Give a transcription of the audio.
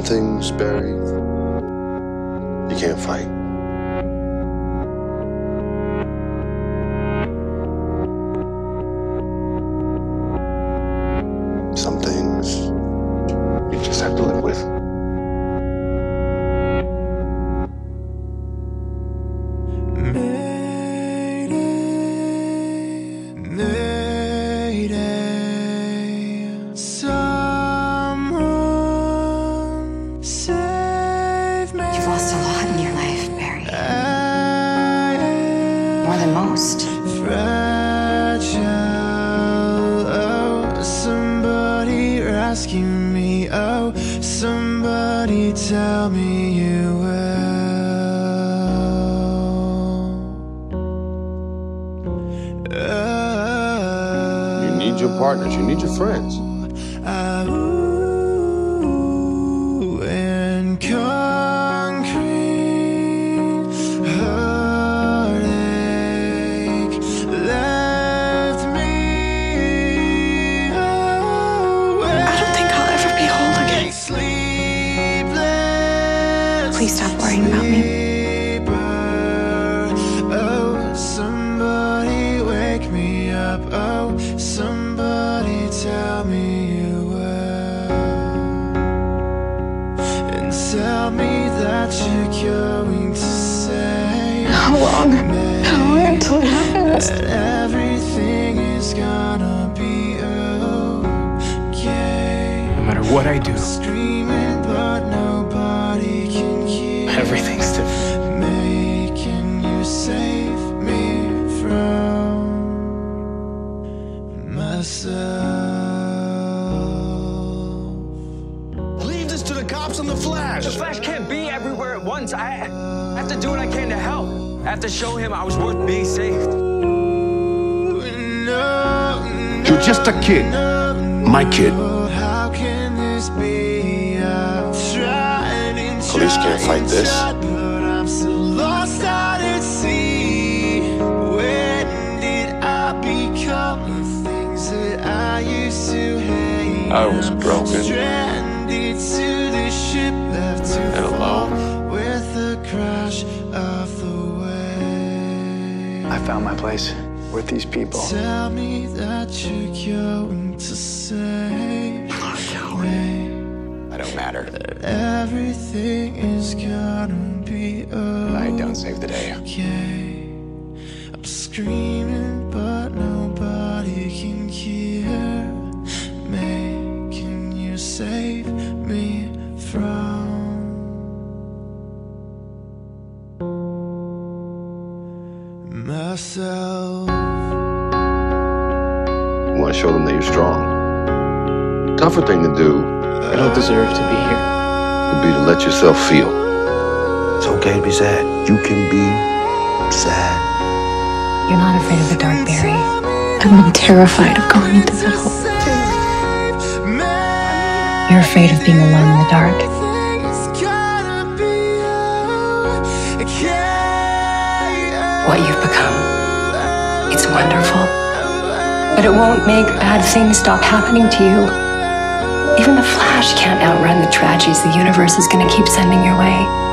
things, Barry, you can't fight. Some things you just have to live with. Someone save me. You've lost a lot in your life, Barry. More than most. Fragile, oh, somebody rescue me, oh, somebody tell me you will. You need your partners, you need your friends. And concrete heartache left me away. I don't think I'll ever be whole again. Sleepless. Please stop worrying about me. Oh, somebody wake me up. Oh, somebody tell me you will. And tell me that you're going to say How long? How long until it happens? that everything is gonna be okay. No matter what I do, Screaming, but nobody can hear. everything's different. Can you save me from myself? Leave this to the cops and the Flash. The Flash can't be everywhere at once. I have to do what I can to help. I have to show him I was worth being saved. You're just a kid. My kid. How can this be? I've tried and Police can't fight this. but I'm so lost out at sea. When did I become the things that I used to hate? I was broken. Stranded to the ship, left to And alone. fall with the crash of the wave. I found my place with these people. Tell me that you're going to save me. I don't matter. Everything is gonna be I don't save the day. okay. I'm screaming, but nobody can hear me. Can you save me from myself? You want to show them that you're strong. Tougher thing to do I don't deserve to be here. would be to let yourself feel. It's okay to be sad. You can be sad. You're not afraid of the dark, Barry. I've been terrified of going into that hole. You're afraid of being alone in the dark. What you've become, it's wonderful. But it won't make bad things stop happening to you. Even the Flash can't outrun the tragedies the universe is going to keep sending your way.